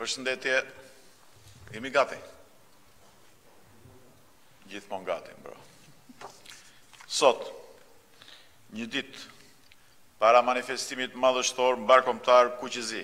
Përshëndetje, jemi gati. Gjithmonë gati, bro. Sot, një ditë para manifestimit madhështor mbarkombëtar Kuqëzi,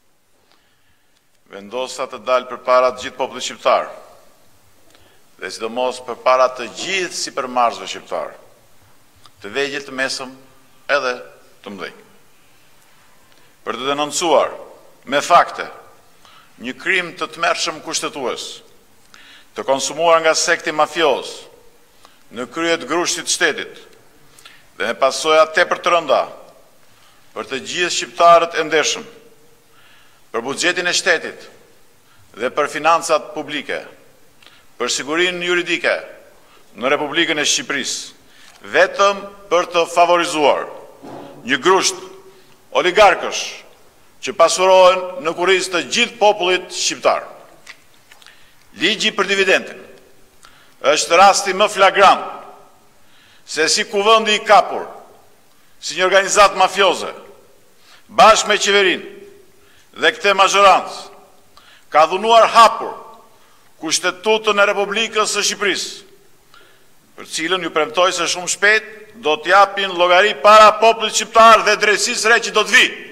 vendosa të dalë përpara të gjithë popullit shqiptar, dhe sidomos përpara të gjithë sipërmarrësve shqiptar, të vegjël, të mesëm, edhe të mëdhenj, për të denoncuar me fakte një krim të tmerrshëm kushtetues, të konsumuar nga sekti mafioz në krye të grushtit të shtetit dhe me pasoja tepër të rënda për të gjithë shqiptarët e ndeshëm, për buxhetin e shtetit dhe për financat publike, për sigurinë juridike në Republikën e Shqipërisë, vetëm për të favorizuar një grusht oligarkësh që pasurohen në kurriz të gjithë popullit shqiptar. Ligji për dividendin është rasti më flagrant se si kuvendi i kapur, si një organizat mafioze, bashkë me qeverinë dhe këtë mazhorancë, ka dhunuar hapur Kushtetutën e Republikës së Shqipërisë, për cilën ju premtoj se shumë shpejt do t'japin llogari para popullit shqiptar dhe drejtësisë së re që do të vijë.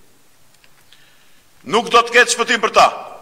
Nuk do të ketë shpëtim për ta.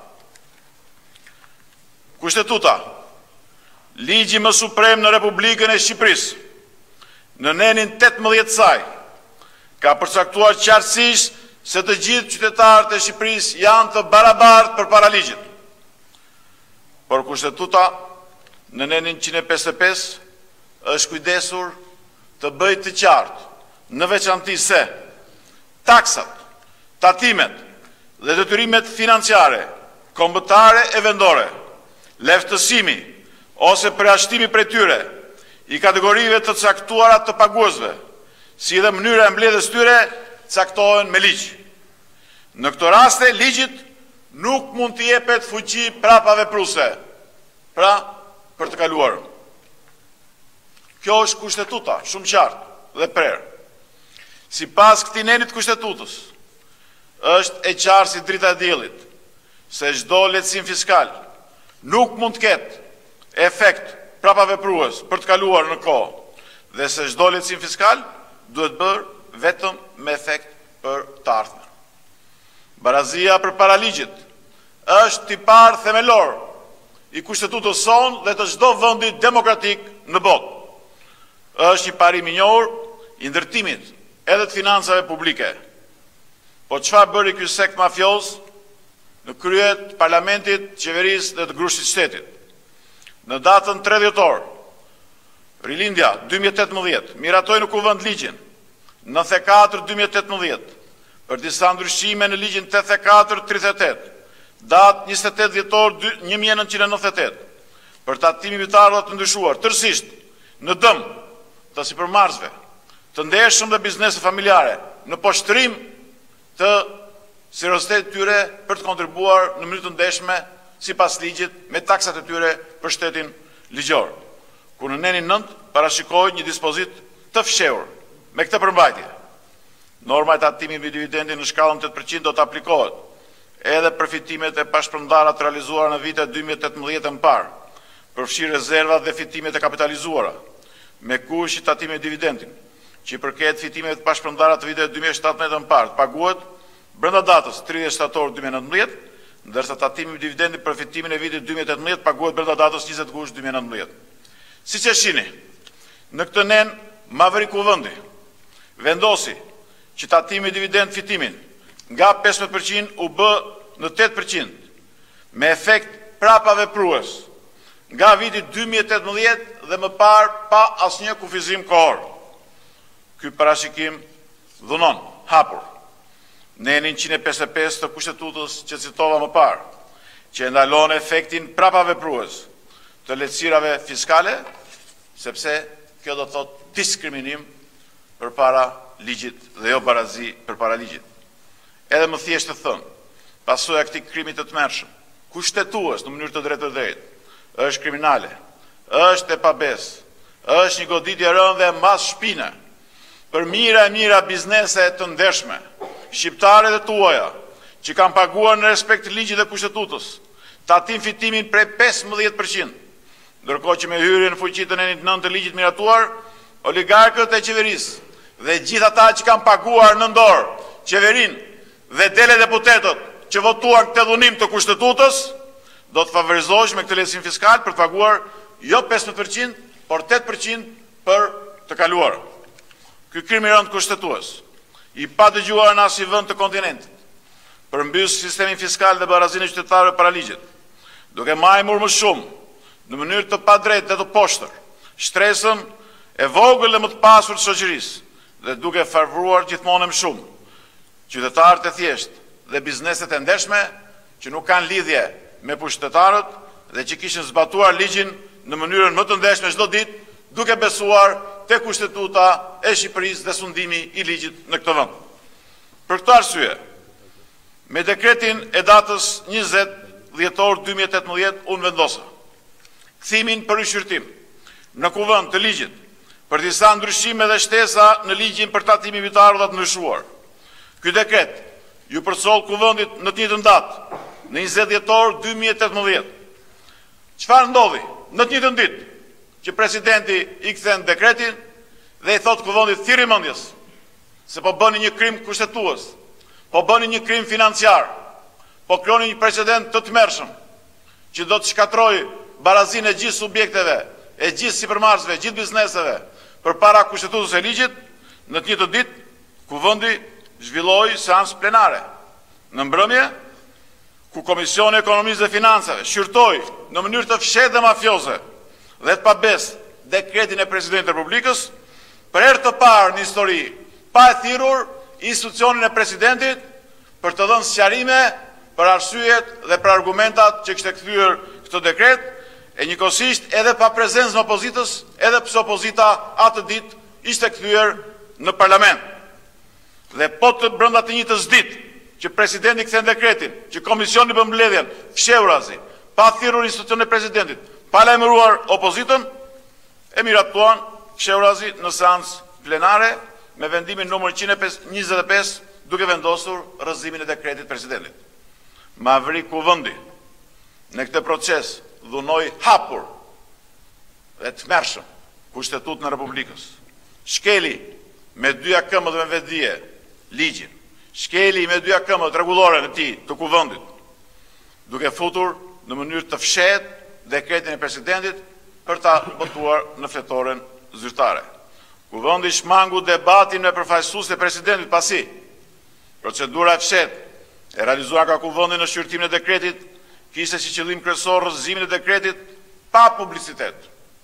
Kushtetuta, ligji më suprem në Republikën e Shqipërisë, në nenin 18 saj, ka përcaktuar qartësisht se të gjithë qytetarët e Shqipërisë janë të barabartë përpara ligjit. Por Kushtetuta, në nenin 155, është kujdesur të bëjë të qartë, në veçanti se taksat, tatimet dhe detyrimet financiare, kombëtare e vendore, lehtësimi ose përjashtimi prej tyre i kategorive të caktuara të paguesve, si dhe mënyra e mbledhjes tyre caktohen me ligj. Në këto raste, ligjit nuk mund të jepet fuqi prapavepruese, pra për të kaluarën. Kjo është kushtetuta, shumë qartë dhe prerë. Sipas këtij neni të kushtetutës, është e qartë si drita e diellit se çdo lehtësim fiskal nuk mund të ketë efekt prapaveprues për të kaluar në kohë dhe se çdo lehtësim fiskal duhet bërë vetëm me efekt për të ardhmen. Barazia përpara ligjit është tipar themelor i kushtetutës sonë dhe të çdo vendi demokratik në botë. Është një parim i njohur i ndërtimit edhe të financave publike. Po çfarë bëri ky sekt mafioz në krye të parlamentit, qeverisë dhe të grushtit shtetit? Në datën 3 dhjetor, rilindja 2018, miratoi në kuvend ligjin 94/2018 për disa ndryshime në ligjin 84/38, datë 28 dhjetor 1998, për tatimin mbitarë të ndryshuar tërësisht në dëm të sipërmarrësve, të ndeshëm dhe biznese familjare, në poshtrim të seriozitetit tyre për të kontribuar në mënyrë të ndeshme sipas ligjit me taksat e tyre për shtetin ligjor. Ku në nenin 9 parashikoi një dispozit të fshehur me këtë përmbajtje. Norma e tatimit mbi dividendin në shkallën 8% do të aplikohet edhe për fitimet e pashpërndara të realizuara në vitet 2018 më parë, përfshi rezervat dhe fitimet e kapitalizuara, me kush i tatimit dividendin, që i përket fitimeve të pashpërndara të vitet 2017 më parë, paguhet brenda datës 30 shtator 2019, ndërsa tatimi i dividendit për fitimin e vitit 2018 paguhet brenda datës 20 gusht 2019. Siç e shihni, në këtë nen Maveri Kuvendi vendosi që tatimi i dividend fitimin nga 15% u bë në 8% me efekt prapaveprues nga viti 2018 dhe më parë pa asnjë kufizim kohor. Ky parashikim dhunon hapur nenin 155 të kushtetutës që citova më parë, që ndalon efektin prapaveprues të lehtësirave fiskale, sepse kjo do të thotë diskriminim përpara ligjit dhe jo barazi përpara ligjit. Edhe më thjesht të thënë, pasoja e këtij krimi të tmerrshëm, kushtetues në mënyrë të drejtë, është kriminale, është e pabesë, është një goditje e rëndë dhe mbas shpine për mira e mira biznese të ndeshme, shqiptare dhe tuaja, që kanë paguar në respekt të ligjit dhe kushtetutës, tatim fitimin prej 15%, ndërkohë që me hyrjen në fuqi të nenit 9 të ligjit miratuar, oligarkët e qeverisë dhe gjithë ata që kanë paguar në dorë qeverinë dhe dele deputetët që votuan këtë dhunim të kushtetutës, do të favorizohesh me këtë lehtësim fiskal për të paguar jo 15%, por 8% për të kaluar. Ky krim i rënd kushtetues, i pa dëgjuar në asnjë vend të kontinentit, përmbys sistemin fiskal dhe barazinë e qytetarëve para ligjit, duke majmur më shumë, në mënyrë të padrejtë dhe të poshtër, shtresën e vogël dhe më të pasur të shoqërisë, dhe duke favruar gjithmonë më shumë qytetarët e thjeshtë dhe bizneset e ndershme që nuk kanë lidhje me pushtetarët dhe që kishin zbatuar ligjin në mënyrën më të ndershme çdo ditë, duke besuar te kushtetuta e Shqipërisë dhe sundimi i ligjit në këtë vend. Për këtë arsye, me dekretin e datës 20 dhjetor 2018 unë vendosa kthimin për rishqyrtim në kuvend të ligjit për disa ndryshime dhe shtesa në ligjin për tatimin vitar dhe të ndryshuar. Ky dekret ju përsoll kuvendit në të njëjtën datë, në 20 dhjetor 2018. Çfarë ndodhi? Në të njëjtën ditë që presidenti i kthen dekretin dhe i thot kuvendit thirrje mendjes se po bëni një krim kushtetues, po bëni një krim financiar, po krijoni një precedent të tmerrshëm që do të shkatrojë barazinë e gjithë subjekteve, e gjithë sipërmarrësve, gjithë bizneseve përpara kushtetutës së ligjit. Në të njëjtën ditë kuvendi zhvilloi seancë plenare në mbrëmje, ku Komisioni i Ekonomisë dhe Financave shqyrtoi në mënyrë të fshehtë dhe mafioze dhe të pabesë dekretin e Presidentit të Republikës, për herë të parë në histori, pa e thirrur institucionin e Presidentit për të dhënë sqarime për arsyet dhe për argumentat që kishte kthyer këtë dekret, e njëkohësisht edhe pa prezencën e opozitës, edhe pse opozita atë ditë ishte kthyer në parlament. Dhe po të brenda të njëjtës ditë që presidenti kthen dekretin, që komisioni bën mbledhjen, fshehurazi, pa thirrur institucionin e Presidentit, pa lajmëruar opozitën, e miratuan fshehurazi në seancë plenare me vendimin numër 125 duke vendosur rrëzimin e dekretit presidentit. Mavri kuvendi në këtë proces dhunoi hapur dhe tmerrshëm kushtetutën e Republikës. Shkeli me dyja këmbët dhe me vetdije ligjin. Shkeli me dyja këmbët rregulloren e tij të kuvendit, duke futur në mënyrë të fshehtë dekretin e presidentit për ta botuar në fletoren zyrtare. Kuvendi shmangu debatin me përfaqësuesit e presidentit pasi procedura e fshehtë e realizuar nga kuvendi në shqyrtimin e dekretit kishte si qëllim kryesor rrëzimin e dekretit pa publicitet.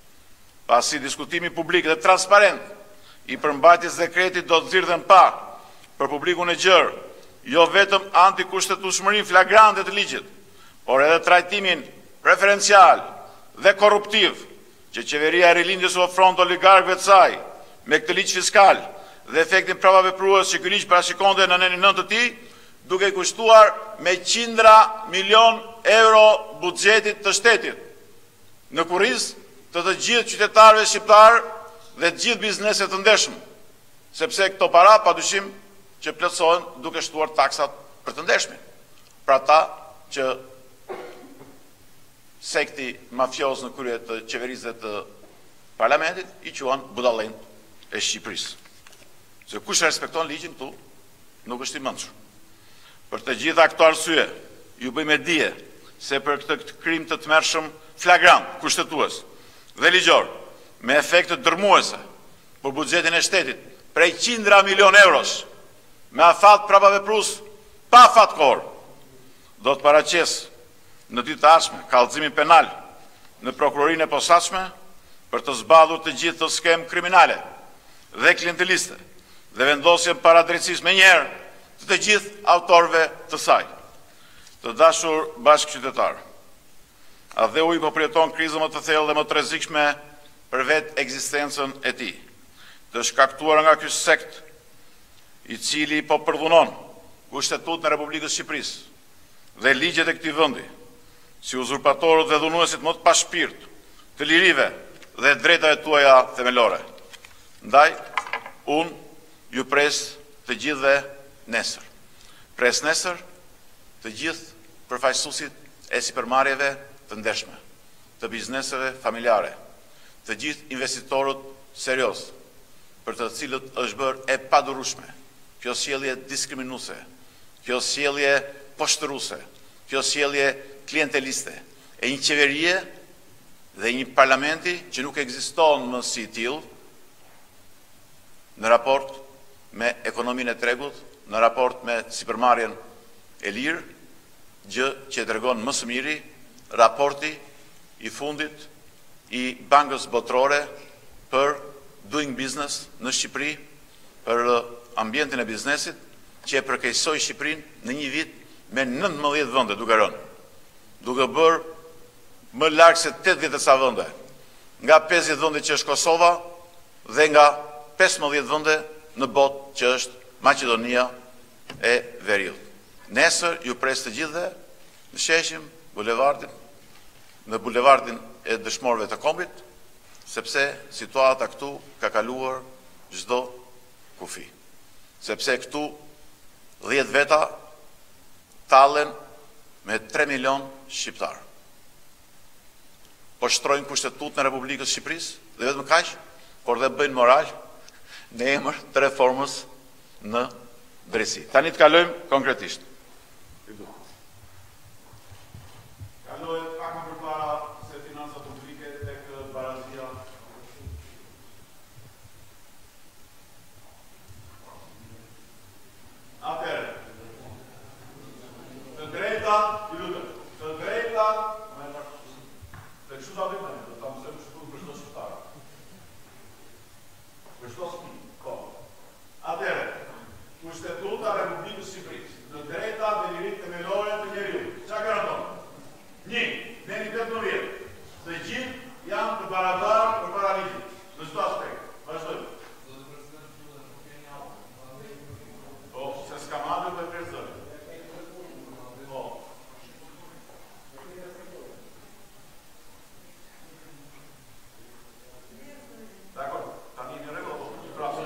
Pasi diskutimi publik dhe transparent i përmbajtjes dekretit do të nxirrten pa për publikun e gjerë, jo vetëm antikushtetueshmërinë flagrante të ligjit, por edhe trajtimin preferencial dhe korruptiv që qeveria e rilindjes u ofron të oligarkëve të saj me këtë ligj fiskal dhe efektin pravaveprues që ky ligj parashikonte në nenin 9 të tij, duke i kushtuar me qindra milion euro buxhetit të shtetit, në kurriz të të gjithë qytetarëve shqiptar dhe të gjithë bizneset të ndershëm, sepse këto para padyshim që plotësohen duke shtuar taksat për të ndershmin. Pra ata që sekti mafios në krye të qeverisë dhe të parlamentit i quan budallën e Shqipërisë. Se kush respekton ligjin këtu nuk është i mençur. Për të gjitha këto arsye, ju bëjmë dije se për këtë krim të tmerrshëm flagrant, kushtetues dhe ligjor, me efekte dërmuese për buxhetin e shtetit, prej qindra milion eurosh, me afat pravaveprues pa fatkor, do të paraqes në ditë të ardhshme kallëzimin penal në prokurorinë e posaçme për të zbardhur të gjithë të skemë kriminale dhe klienteliste dhe vendosjen para drejtësisë menjëherë të gjithë autorëve të saj. Të dashur bashkëqytetar, ADHEU po përjeton krizën më të thellë dhe më të rrezikshme për vetë ekzistencën e tij, të shkaktuar nga ky sekt i cili po përdhunon Kushtetutën e Republikës së Shqipërisë dhe ligjet e këtij vendi, si uzurpatorët dhe dhunuesit më të pashpirt të lirive dhe drejtave tuaja themelore. Ndaj, unë ju pres të gjithëve nesër. Pres nesër të gjithë përfaqësuesit e sipërmarrjeve të ndershme, të bizneseve familjare, të gjithë investitorët serioz, për të cilët është bërë e padurueshme kjo sjellje diskriminuese, kjo sjellje poshtëruese, kjo sjellje klienteliste, e një qeverie dhe një parlamenti që nuk ekziston më si tillë në raport me ekonominë e tregut, në raport me sipërmarrjen e lirë, gjë që tregon më së miri raporti i fundit i Bankës Botërore për doing business në Shqipëri, për ambientin e biznesit, që e përkeqësoi Shqipërinë në një vit me 19 vende duke rënë, duke bërë më larg se 80 e sa vende, nga 50 vende që është Kosova dhe nga 15 vende në botë që është Maqedonia e Veriut. Nesër ju pres të gjithëve në sheshim bulevardin, në bulevardin e dëshmorëve të kombit, sepse situata këtu ka kaluar çdo kufi. Sepse këtu 10 veta tallen me 3 milion shqiptar. Po shtrojnë kushtetutën e Republikës Shqipërisë dhe vetëm kaq, por dhe bëjnë moral në emër të reformës në drejtësi. Tani të kalojmë konkretisht. Kalojmë pak më përpara se financat publike tek barazia. Atëherë, të drejta, të drejta, të kështu të abitë, të të mësëm shtu për shto shqiptarë. Për shto shqiptarë, po. Atëherë, Kushtetuta e Republikës Shqipërisë, të drejta dhe lirit themelore të njeriut. Qa garanton? 1. Deri 18. Të gjithë janë të barabartë përpara ligjit, në çdo aspekt. Vazhdojmë. Po, se s'ka madhë të prezëri. Po. Dakor, tani në rregull, i prapë.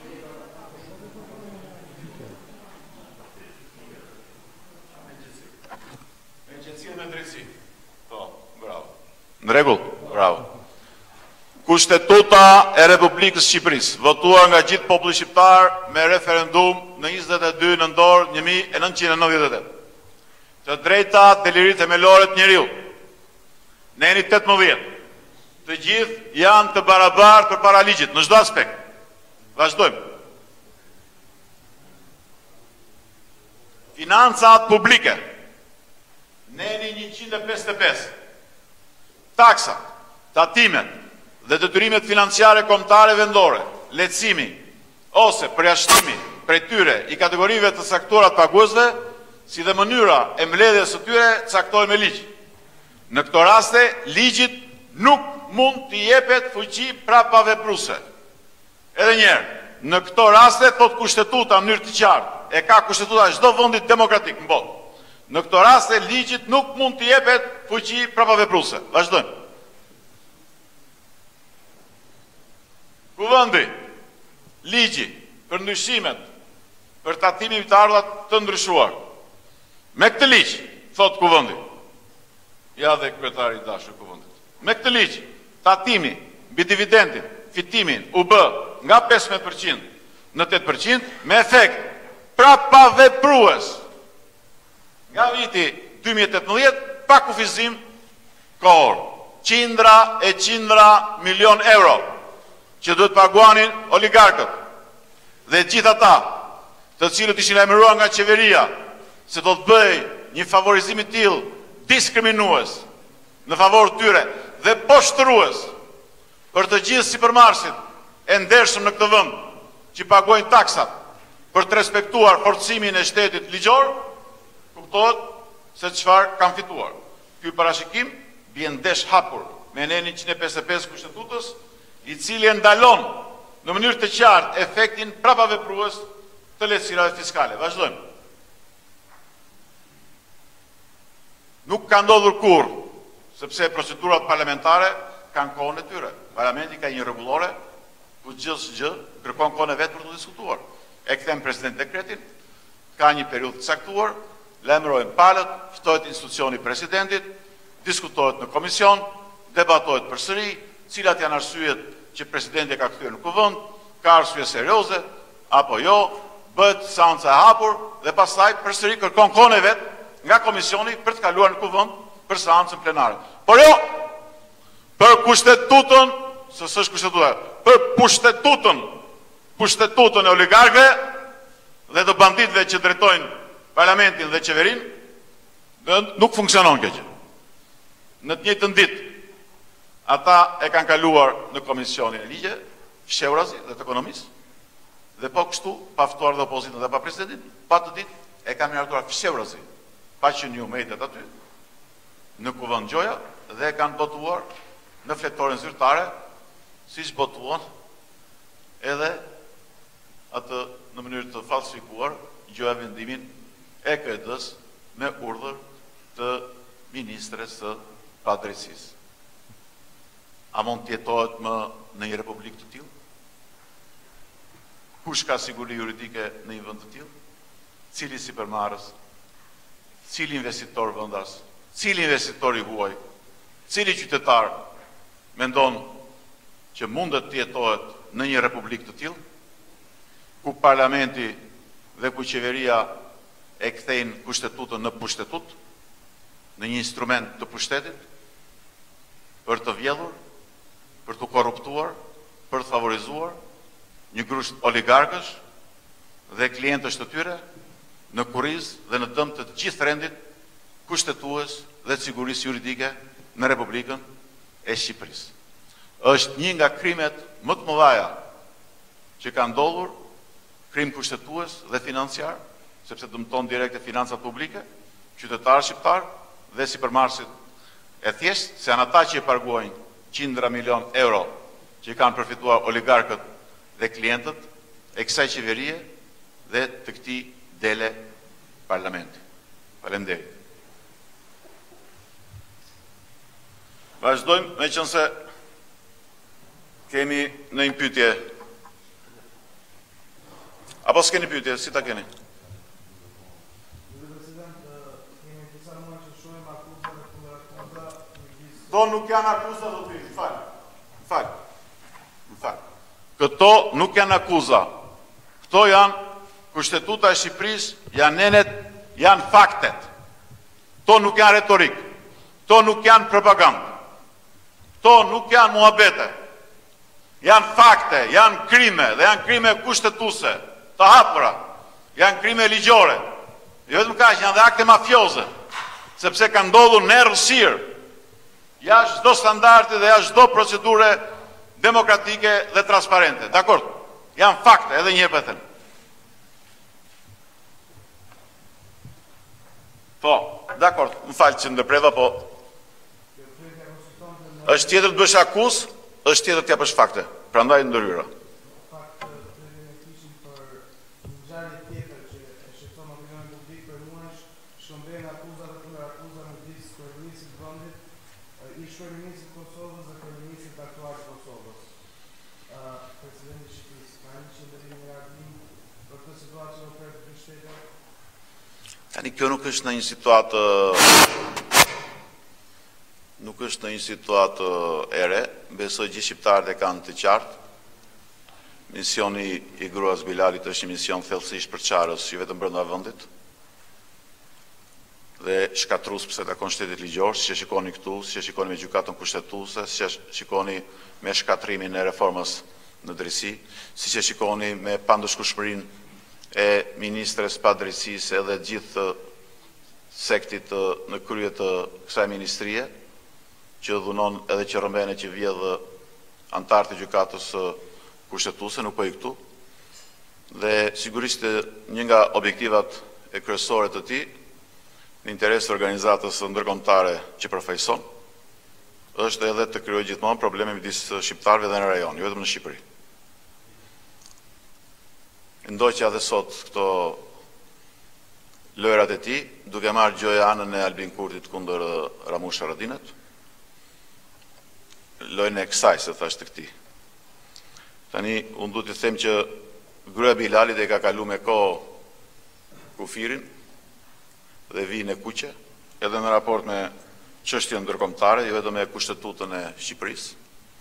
Me qetësi dhe drejtësi. Po, bravo. Në rregull, bravo. Kushtetuta e Republikës Shqipërisë, votuar nga gjithë populli shqiptar me referendum në 22 nëntor 1998. Të drejtat dhe liritë themelore të njeriut. Në eni 18. Të gjithë janë të barabartë përpara ligjit në çdo aspekt. Vazhdojmë. Financat publike. Në eni 155. Taksa, tatimet dhe detyrimet financiare kombëtare vendore, lehtësimi ose përjashtimi prej tyre i kategorive të caktuara të paguesve, si dhe mënyra e mbledhjes së tyre caktohen me ligj. Në këto raste, ligjit nuk mund t'i jepet fuqi prapavepruese. Edhe një herë, në këto raste thot kushtetuta në mënyrë të qartë, e ka kushtetuta çdo vendi demokratik në botë. Në këto raste, ligjit nuk mund t'i jepet fuqi prapavepruese. Vazhdojmë. Kuvendi, ligji për ndryshimet, për tatimin të ardhurat të ndryshuar. Me këtë ligj, thot kuvendi, ja dhe kryetari i dashur kuvendit. Me këtë ligj, tatimi mbi dividendin, fitimin u bë nga 15% në 8% me efekt prapaveprues. Nga viti 2018 pa kufizim kohor, qindra milion euro që duhet paguanin oligarkët dhe gjithë ata të cilët ishin lajmëruar nga qeveria se do të bëj një favorizim i tillë diskriminues në favor tyre dhe poshtërues për të gjithë sipërmarrësit e ndershëm në këtë vend që paguajnë taksat për të respektuar forcimin e shtetit ligjor, kuptohet se çfarë kanë fituar. Ky parashikim bie ndesh hapur me nenin 155 Kushtetutës, i cili e ndalon në mënyrë të qartë efektin prapaveprues të lehtësirave fiskale. Vazhdojmë. Nuk ka ndodhur kurrë, sepse procedurat parlamentare kanë kohën e tyre. Parlamenti ka një rregullore ku gjë kërkon kohën e vet për të diskutuar. E kthem president dekretin, ka një periudhë të caktuar lajmërojnë palët, ftohet institucioni presidentit, diskutohet në komision, debatohet përsëri, cilat janë arsyet që presidenti ka kthyer në kuvend, ka arsye serioze apo jo, bëhet seanca e hapur dhe pastaj përsëri kërkon kohën e vet nga komisioni për të kaluar në kuvend për seancën plenare. Por jo për kushtetutën, se s'është kushtetuta, për pushtetutën e oligarkëve dhe të banditëve që drejtojnë parlamentin dhe qeverinë, nuk funksionon kjo gjë. Në të njëjtën ditë ata e kanë kaluar në komisionin e ligje, fshehurazi dhe të ekonomisë, dhe po kështu, pa ftuar dhe opozitën dhe pa presidentin, pa të ditë e kanë miratuar fshehurazi, pa që një mediat aty, në kuvend gjoja, dhe e kanë botuar në fletoren zyrtare, siç botuan edhe atë në mënyrë të falsifikuar gjoja vendimin e KD-s me urdhër të ministres së padrejtisë. A mund të jetohet më në një republikë të tillë? Kush ka siguri juridike në një vend të tillë? Cili sipërmarrës? Cili investitor vendas? Cili investitor i huaj? Cili qytetar mendon që mundet të jetohet në një republikë të tillë, ku parlamenti dhe ku qeveria e kthejnë pushtetutën në pushtetut, në një instrument të pushtetit, për të vjedhur, për të korruptuar, për të favorizuar një grusht oligarkësh dhe klientësh të tyre në kurriz dhe në dëm të gjithë rendit kushtetues dhe të sigurisë juridike në Republikën e Shqipërisë. Është një nga krimet më të mëdha që kanë ndodhur, krim kushtetues dhe financiar, sepse dëmton direkte financat publike, qytetarë shqiptar dhe sipërmarrësit e thjeshtë, se janë ata që e paguajnë qindra milion euro që i kanë përfituar oligarkët dhe klientët e kësaj qeverie dhe të këtij dele parlamenti. Faleminderit. Vazhdojmë, meqense kemi në një pyetje. Apo s'keni pyetje, si ta keni? Këto nuk janë akuza, do të thënë, fal. Këto nuk janë akuza. Këto janë Kushtetuta e Shqipërisë, janë nenet, janë faktet. Këto nuk janë retorik. Këto nuk janë propagandë. Këto nuk janë muhabete. Janë fakte, janë krime dhe janë krime kushtetuese, të hapura. Janë krime ligjore. Jo vetëm kaq, janë dhe akte mafioze, sepse kanë ndodhur në errësirë, jashtë çdo standardi dhe jashtë çdo procedure demokratike dhe transparente. Dakor? Janë fakte, edhe një herë po them. Po, dakor, më fal që ndërpreva, po është tjetër të bësh akuzë, është tjetër të japësh fakte. Prandaj ndërhyra. Tani kjo nuk është në një situatë ere, besoj gjithë shqiptarët e kanë të qartë. Misioni i gruas Bilalit është një mision thellësisht përçarës, jo vetëm brenda vendit. Dhe shkatrus pse takon shtetit ligjor, si që shikoni këtu, si që shikoni me gjykatën kushtetuese, si që shikoni me shkatrimin e reformës në drejtësi, si që shikoni me pandëshkueshmërinë e ministres padrejtisë edhe gjithë sektit në krye të kësaj ministrie, që dhunon edhe që rëmbene që vjedh antarë të gjykatës kushtetuese, nuk po i këtu. Dhe sigurisht një nga objektivat e kryesore të tij, në interes të organizatës ndërkombëtare që përfaqëson, është edhe të krijojë gjithmonë probleme midis shqiptarëve dhe në rajon, jo vetëm në Shqipëri. Ndoqja dhe sot këto lojrat e tij, duke marrë gjoja anën e Albin Kurtit kundër Ramush Haradinat, lojën e kësaj, se thash të këtij. Tani, unë du të them që gruaja Bilalit e ka kalu me kohë kufirin, dhe vijnë e kuqe, edhe në raport me çështjen ndërkombëtare, jo vetëm me Kushtetutën e Shqipërisë.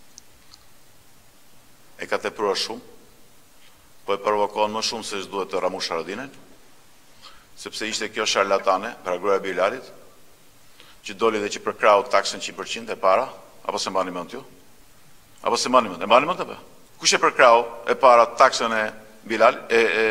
E ka tepruar shumë, po e provokon më shumë se ç'duhet të Ramush Haradinaj, sepse ishte kjo sharlatane, pra gruaja e Bilalit, që doli dhe që përkrau taksën 100% e para, apo se mbani mend ju? Apo se mbani mend? E mbani mend apo? Kush e përkrau e para taksën e Bilal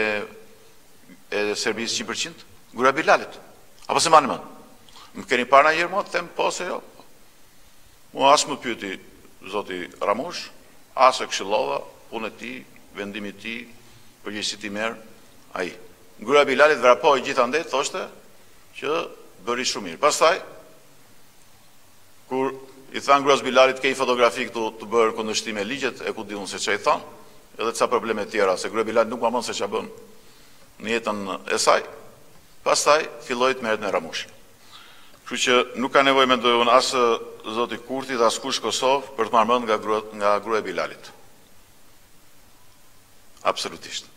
e Serbisë 100%? Gruaja e Bilalit. Apo se mbani mend? Më keni parë ndonjëherë më të them po se jo? Mua as më pyeti zoti Ramush, as e këshillova, punë e tij, vendimi i tij, përgjegjësitë i merr ai. Gruaja e Bilalit vrapoi gjithandej, thoshte që bëri shumë mirë. Pastaj kur i than gruas Bilalit ke i fotografi këtu të bërë kundërshtim me ligjet, e ku di unë se ç'ai thon, edhe ca probleme të tjera, se gruaja e Bilalit nuk ma mend se ç'a bën në jetën e saj. Pastaj filloi të merret me Ramushin. Kështu që nuk ka nevojë mendoj unë as zoti Kurti dhe as kush Kosovë për të marrë mend nga gruaja e Bilalit. Absolutisht.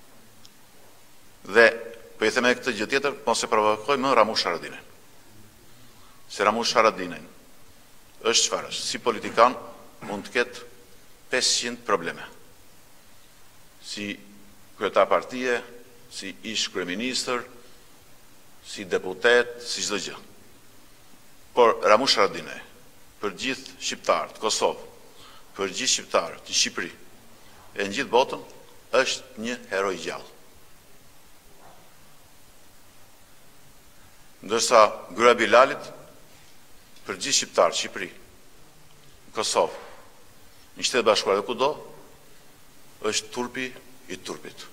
Dhe po i them edhe këtë gjë tjetër, mos e provokoj më Ramush Haradinaj. Se Ramush Haradinaj është çfarë është? Si politikan mund të ketë 500 probleme. Si kryetar partie, si ish kryeministër, si deputet, si çdo gjë. Por Ramush Haradinaj, për gjithë shqiptarët, Kosovë, për gjithë shqiptarët, në Shqipëri, e në gjithë botën, është një heroj gjallë. Ndërsa gruaja e Bilalit, për gjithë shqiptarët, Shqipëri, Kosovë, në Shtetet Bashkuara dhe kudo, është turpi i turpit.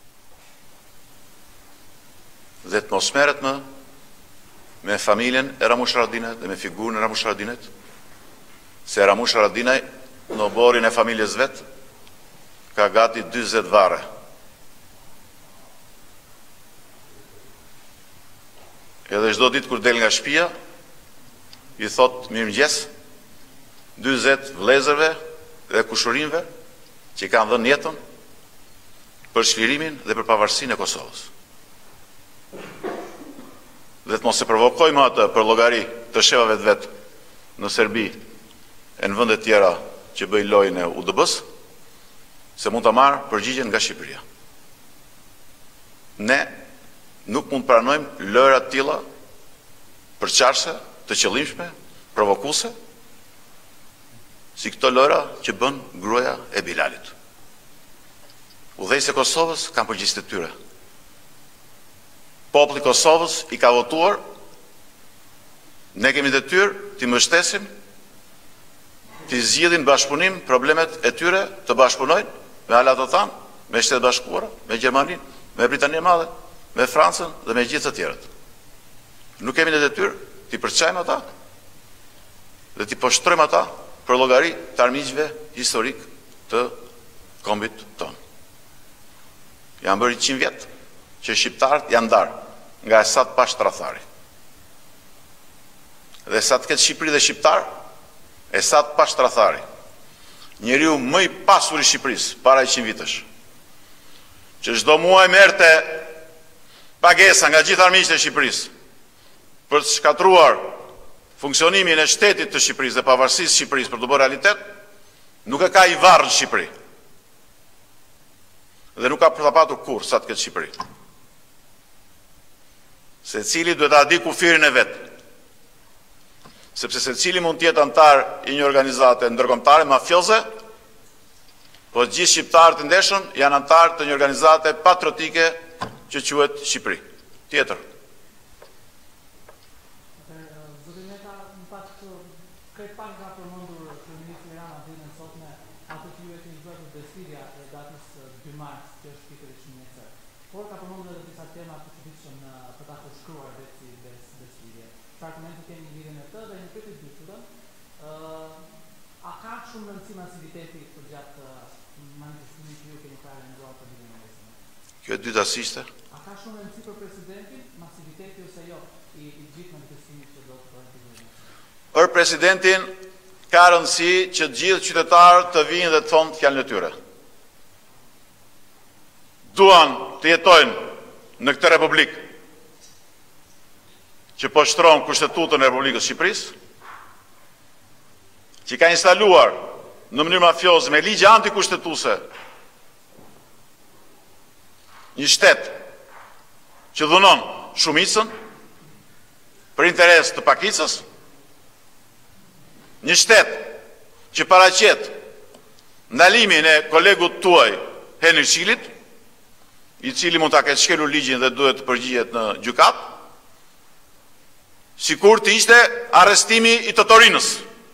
Dhe të mos merret më me familjen e Ramush Haradinajt dhe me figurën e Ramush Haradinajt, se Ramush Haradinaj në oborin e familjes vet ka gati 40 varre. Edhe çdo ditë kur del nga shtëpia, i thot mirëmëngjes 40 vëllezërve dhe kushurinëve që kanë dhënë jetën për çlirimin dhe për pavarësinë e Kosovës. Dhe të mos e provokojmë atë për llogari të shevave të vet në Serbi e në vende tjera që bëj lojën e UDB-s, se mund të marrë përgjigjen nga Shqipëria. Ne nuk mund pranojmë lojra të tilla përçarse, të qëllimshme, provokuese, si këto lojra që bën gruaja e Bilalit. Udhëheqësit e Kosovës kanë përgjegjësitë e tyre. Populli i Kosovës i ka votuar, ne kemi detyrë t'i mbështesim, t'i zgjidhin bashkëpunim problemet e tyre, të bashkëpunojnë me Alat Otan, me Shtetet Bashkuara, me Gjermaninë, me Britaninë e Madhe, me Francën dhe me gjithë të tjerët. Nuk kemi në detyrë t'i përçajmë ata dhe t'i poshtrojmë ata për llogari të armiqve historik të kombit tonë. Janë bërë 100 vjet që shqiptarët janë ndarë nga Esat Pashtrathari. Dhe sa të ketë Shqipëri dhe shqiptar, Esat Pashtrathari, njeriu më i pasur i Shqipërisë para 100 vitesh, që çdo muaj merrte pagesa nga gjithë armiqtë e Shqipërisë për të shkatruar funksionimin e shtetit të Shqipërisë dhe pavarësisë së Shqipërisë për të bërë realitet, nuk e ka i varr në Shqipëri. Dhe nuk ka përtapatur kurrë sa të ketë Shqipëri. Secili duhet ta di kufirin e vet. Sepse secili mund të jetë antar i një organizate ndërkombëtare mafioze, po gjithë shqiptarët e ndeshëm janë antar të një organizate patriotike që quhet Shqipëri. Tjetër. Por ka përmendur edhe disa tema të çuditshëm për ta përshkruar vetë beslidhje. Argumente kemi lidhje me të dhe një pyetje të dytë. A ka shumë rëndësi masiviteti për gjatë manifestimit që ju keni realizuar për ditën e nesërme? Kjo e dyta si ishte? A ka shumë rëndësi për presidentin masiviteti ose jo i gjithë manifestimit që do të bëhet ditën e nesërme? Për presidentin ka rëndësi që të gjithë qytetarët të vinë dhe të thonë fjalën e tyre. Duan të jetojnë në këtë republikë që po shtron Kushtetutën e Republikës Shqipërisë, që ka instaluar në mënyrë mafioze me ligje antikushtetuese një shtet që dhunon shumicën për interes të pakicës, një shtet që paraqet ndalimin e kolegut tuaj Henri Qilit, i cili mund ta ketë shkelur ligjin dhe duhet të përgjigjet në gjykat, sikur të ishte arrestimi i Totorinës.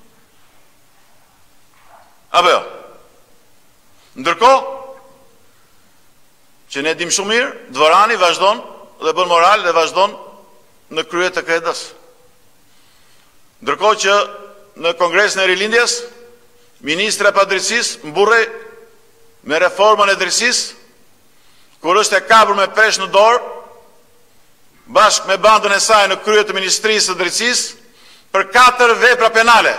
Apo jo? Ndërkohë që ne dim shumë mirë, Dvorani vazhdon dhe bën moral dhe vazhdon në krye të kredës. Ndërkohë që në Kongresin e Rilindjes, Ministra e Padrejtisë mburrej me reformën e drejtësisë, kur është e kapur me pesh në dorë, bashkë me bandën e saj në krye të Ministrisë së Drejtësisë, për 4 vepra penale.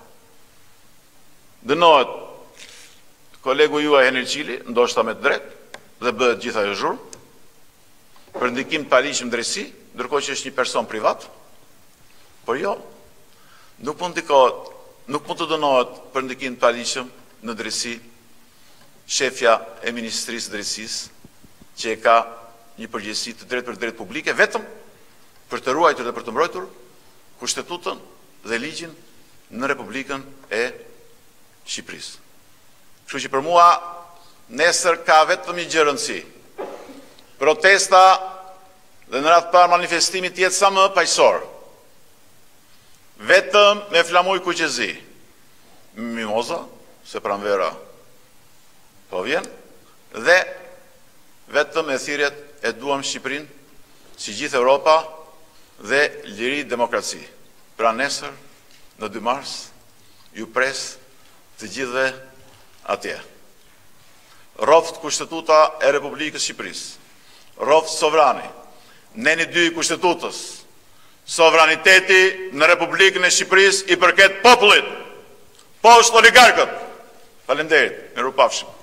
Dënohet kolegu juaj Henri Qili, ndoshta me drejt, dhe bëhet gjitha e zhurmë, për ndikim të paligjshëm drejtësi, ndërkohë që është një person privat, por jo, nuk mund të dënohet për ndikim të paligjshëm në drejtësi shefja e Ministrisë së Drejtësisë, që e ka një përgjegjësi të drejtë për drejtë publike, vetëm për të ruajtur dhe për të mbrojtur Kushtetutën dhe ligjin në Republikën e Shqipërisë. Kështu që për mua nesër ka vetëm një gjë rëndësi. Protesta dhe në radhë parë manifestimi të jetë sa më paqësor. Vetëm me flamuj kuqezi. Mimoza, se pranvera po vjen, dhe vetëm me thirrjet e duam Shqipërinë, si gjithë Europa, dhe liri demokraci. Pra nesër, në 2 mars, ju pres të gjithëve atje. Roft Kushtetuta e Republikës Shqipërisë, roft sovrani, neni 2 Kushtetutës, sovraniteti në Republikën e Shqipërisë i përket popullit, poshtë oligarkët. Faleminderit, mirupafshim.